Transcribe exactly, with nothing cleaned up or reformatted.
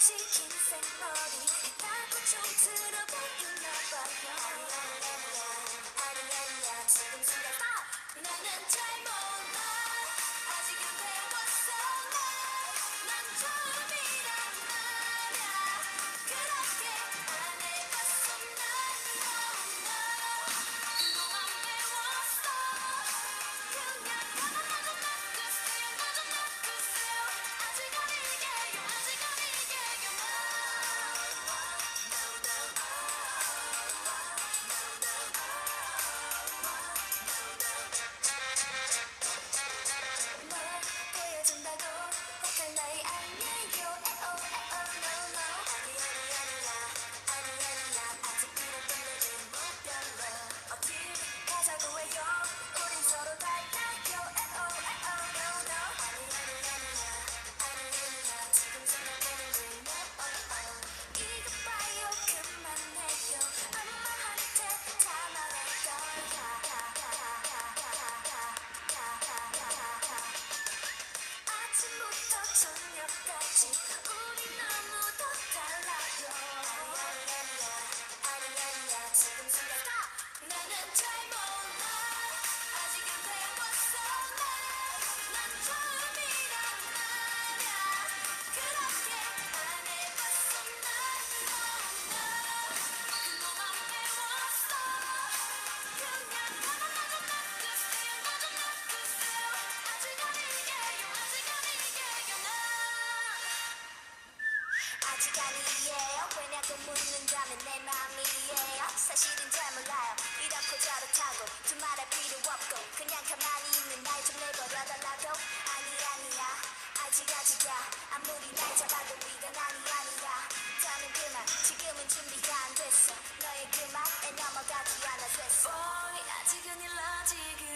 지킨 생머리 나도 좀 들어 보이나 봐요. 아니 아니야 아니 아니야 지금 순간 stop. 나는 잘 몰라 아직은 배웠어 난 처음이란 말야 그렇게 안 해봤어 난 no no 그동안 배웠어 그냥 가만히 놔두세요 놔둬 놔두세요 아직 아니게요 아직 아니게요 no no no 뭘 보여준다고 혹할 나이 아니에요 에오 에오 no no 아니 아니 아니야 아니 아니야 아직 이런 건 별로 어딜 가자고 해요 우린 서로 달라요 에오 에오 no no 아니 아니 아니야 아니 아니야 지금 생각하는 게 no oh oh 이거 봐요 그만해요 엄마한테 다 말했어요 아침부터 저녁까지 우리 너무도 달라요 아니 아니야 아니 아니야 지금 생각 stop. 나는 잘 몰라 아직은 배웠어 난 처음이란 말야 그렇게 안 해봤어 난 no no 그동안 배웠어 그냥 가만히 놔두세요 놔둬 놔두세요 아직 아니게요 아직 아니게요 나 아직 아니에요 왜냐고 묻는다면 내 맘이에요 사실은 잘 몰라요 이렇고 저렇다고 두말할 필요 없고 그냥 가만히 있는 날 좀 내버려달라고 아니 아니야 아직 아직이야 아무리 날 잡아도 이건 아니 아니야 더는 그만 지금은 준비가 안 됐어 너의 그 말에 넘어가지 않아 됐어 Boy 아직은 일러지그